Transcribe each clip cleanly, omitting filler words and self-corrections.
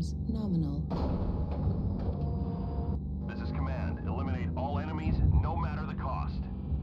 systems nominal. This is command. Eliminate all enemies, no matter the cost.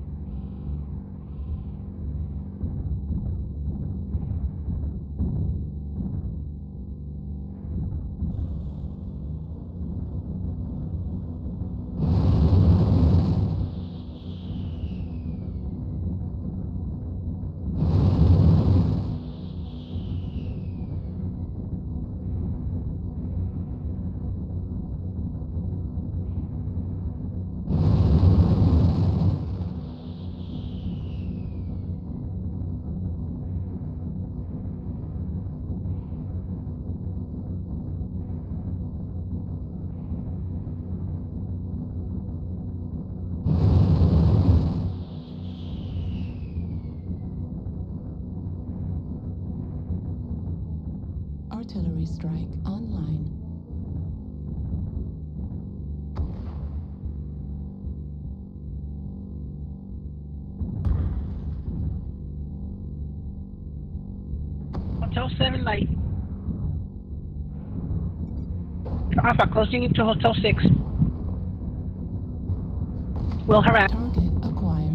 Artillery strike online. Hotel 7 light. Alpha closing into Hotel 6. Will harass. Target acquired.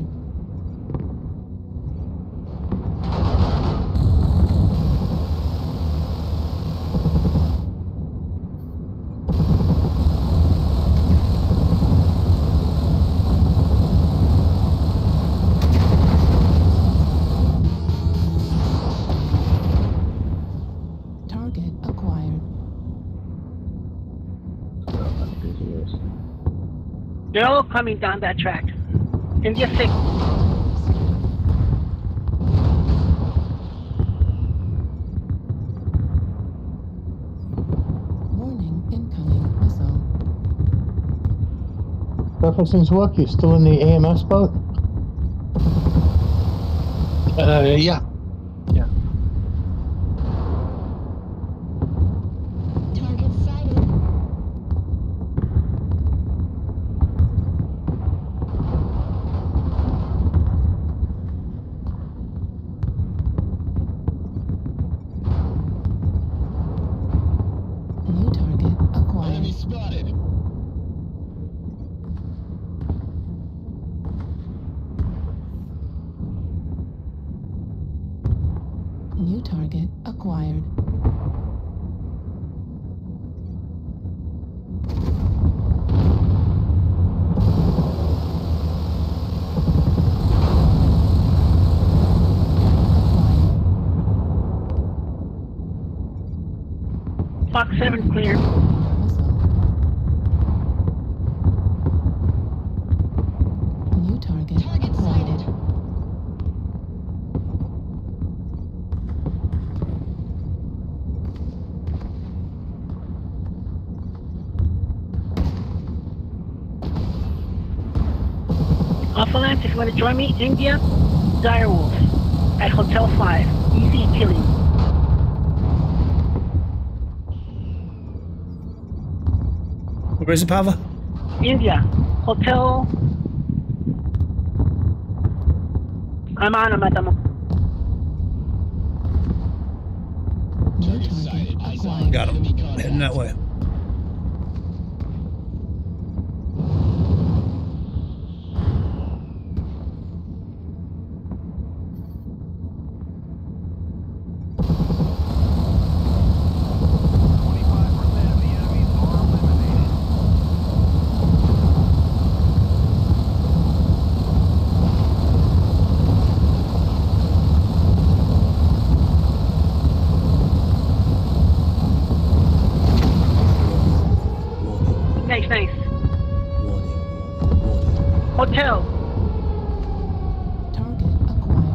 Target acquired. They're all coming down that track. India 6. Warning, incoming missile. Pavakins work, you still in the AMS boat? Yeah. Yeah. Target sighted. New target acquired. Enemy spotted. New target acquired. Fox 7 clear. Missile. New target Target acquired. sighted. Alpha Lance, if you want to join me, India, Direwolf at Hotel 5. Easy killing. Where is it, Pava? India, Hotel. I'm on him at the moment. New target acquired. Got him. Heading that way. Nice. Hotel. Target acquired.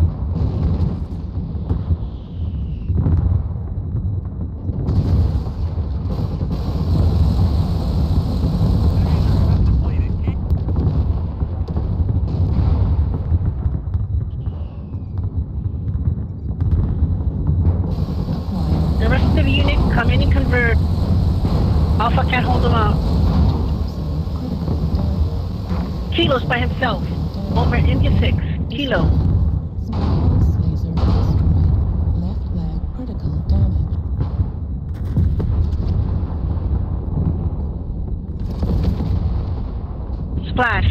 The rest of the unit come in and convert. Alpha can't hold them out. Kilo's by himself. Over India 6. Kilo. Small laser destroyed. Left leg critical damage. Flash.